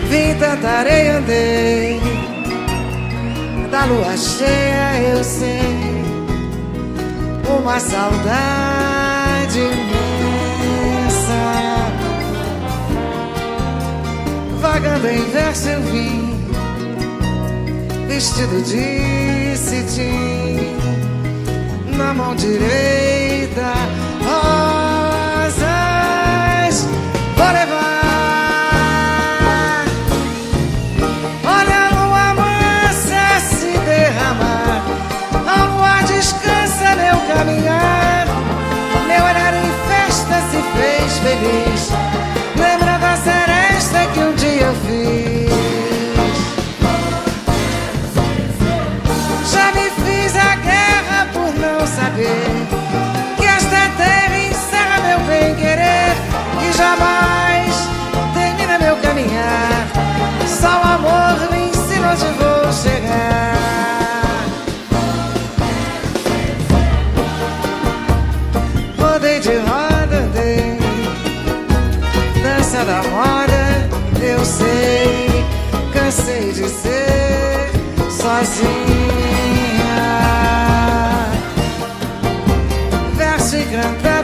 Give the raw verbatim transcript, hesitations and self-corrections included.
Vi tanta areia, andei. Da lua cheia eu sei, uma saudade imensa. Vagando em verso eu vim, vestido de cetim, na mão direita rosas vou levar. Olha a lua mansa se derramar, a lua descansa meu caminhar. Meu olhar em festa se fez feliz, lembrando a seresta que um dia eu fiz. Já me fiz a guerra por não saber que esta terra encerra meu bem-querer e jamais termina meu caminhar. Só o amor me ensina onde vou chegar. Rodei de roda, andei, dança da moda, eu sei. Cansei de ser sozinha, verso e cantar.